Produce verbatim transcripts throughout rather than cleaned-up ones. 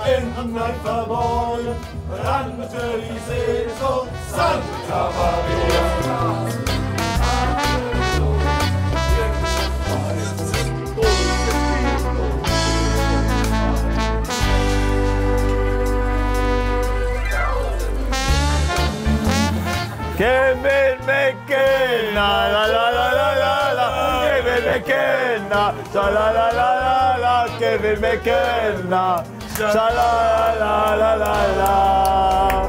in ein verborgen, rannte die See so Santa Maria. Kevin McKenna, la la la la la la, Kevin McKenna, la la la la la, Kevin McKenna, la la la la la.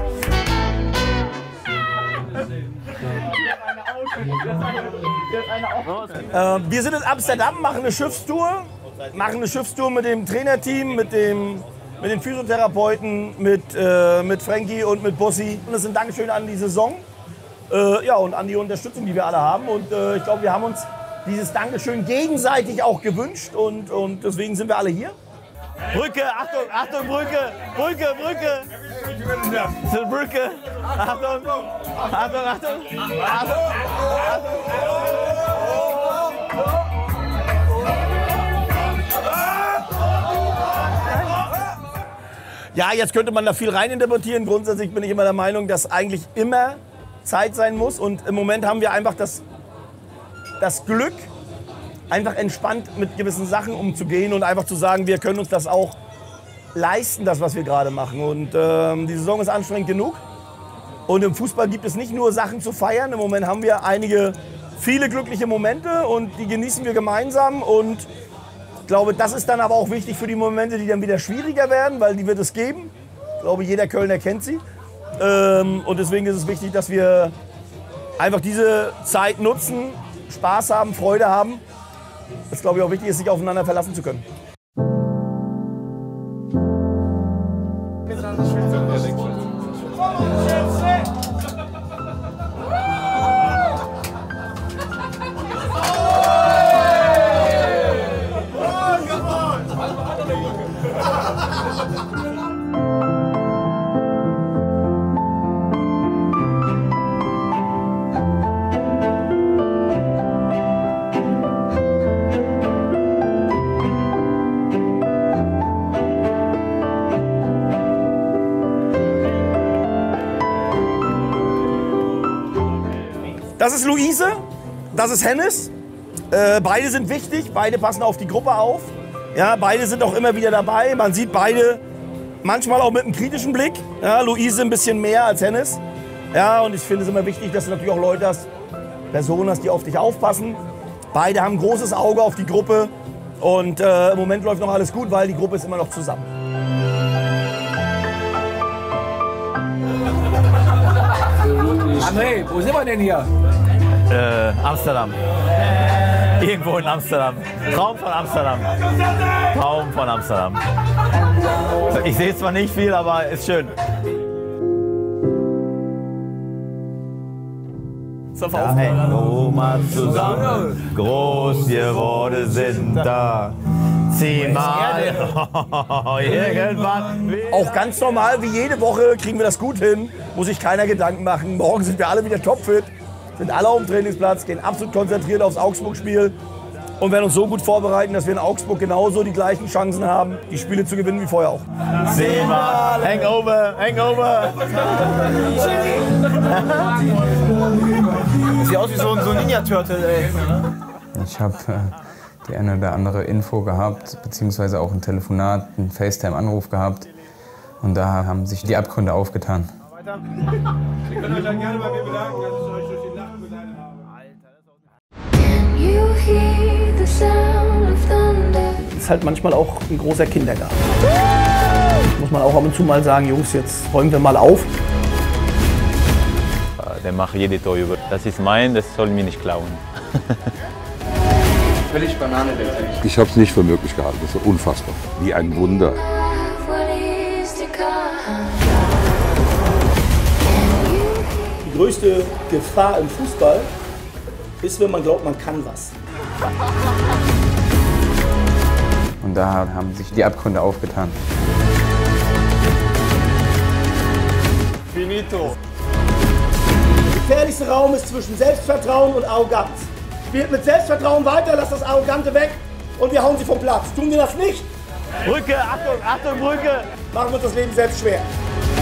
Äh, wir sind in Amsterdam, machen eine Schiffstour, machen eine Schiffstour mit dem Trainerteam, mit dem mit den Physiotherapeuten, mit, äh, mit Frankie und mit Bussi. Und das ist ein Dankeschön an die Saison. Äh, ja, und an die Unterstützung, die wir alle haben. Und äh, ich glaube, wir haben uns dieses Dankeschön gegenseitig auch gewünscht. Und, und deswegen sind wir alle hier. Brücke, Achtung, Achtung, Brücke, Brücke, Brücke. Zur Brücke. Achtung, Achtung, Achtung. Achtung, Ja, jetzt könnte man da viel reininterpretieren. Grundsätzlich bin ich immer der Meinung, dass eigentlich immer Zeit sein muss. Und im Moment haben wir einfach das, das Glück, einfach entspannt mit gewissen Sachen umzugehen und einfach zu sagen, wir können uns das auch leisten, das, was wir gerade machen. Und ähm, die Saison ist anstrengend genug. Und im Fußball gibt es nicht nur Sachen zu feiern. Im Moment haben wir einige, viele glückliche Momente und die genießen wir gemeinsam. Und ich glaube, das ist dann aber auch wichtig für die Momente, die dann wieder schwieriger werden, weil die wird es geben. Ich glaube, jeder Kölner kennt sie. Ähm, und deswegen ist es wichtig, dass wir einfach diese Zeit nutzen, Spaß haben, Freude haben. Das glaube ich auch wichtig ist, sich aufeinander verlassen zu können. Das ist Luise, das ist Hennes. Äh, beide sind wichtig, beide passen auf die Gruppe auf. Ja, beide sind auch immer wieder dabei. Man sieht beide manchmal auch mit einem kritischen Blick. Ja, Luise ein bisschen mehr als Hennes. Ja, und ich finde es immer wichtig, dass du natürlich auch Leute hast, Personen hast, die auf dich aufpassen. Beide haben ein großes Auge auf die Gruppe. Und äh, im Moment läuft noch alles gut, weil die Gruppe ist immer noch zusammen. André, wo sind wir denn hier? Äh, Amsterdam. Irgendwo in Amsterdam. Traum von Amsterdam. Traum von Amsterdam. Ich sehe zwar nicht viel, aber ist schön. Da hängen Oma zusammen, groß geworden sind da. Zieh mal irgendwann. Auch ganz normal, wie jede Woche kriegen wir das gut hin. Muss sich keiner Gedanken machen. Morgen sind wir alle wieder topfit, sind alle auf dem Trainingsplatz, gehen absolut konzentriert aufs Augsburg-Spiel und werden uns so gut vorbereiten, dass wir in Augsburg genauso die gleichen Chancen haben, die Spiele zu gewinnen wie vorher auch. Zieh mal, Hangover, Hangover. Sieht aus wie so ein, so ein Ninja-Turtle, ey. Ich habe äh, die eine oder andere Info gehabt, beziehungsweise auch ein Telefonat, einen FaceTime-Anruf gehabt. Und da haben sich die Abgründe aufgetan. Wir können euch dann gerne bei mir bedanken, dass ich euch durch die Nacht begleitet habe. Ist halt manchmal auch ein großer Kindergarten. Muss man auch ab und zu mal sagen, Jungs, jetzt räumen wir mal auf. Der macht jede Torjubel. Das ist mein, das soll mir nicht klauen. Völlig Banane letztendlich. Ich habe es nicht für möglich gehalten. Das war unfassbar. Wie ein Wunder. Die größte Gefahr im Fußball ist, wenn man glaubt, man kann was. Und da haben sich die Abgründe aufgetan. Finito. Der gefährlichste Raum ist zwischen Selbstvertrauen und Arroganz. Spielt mit Selbstvertrauen weiter, lasst das Arrogante weg und wir hauen sie vom Platz. Tun wir das nicht, Brücke, Achtung, Achtung, Brücke. Machen wir uns das Leben selbst schwer.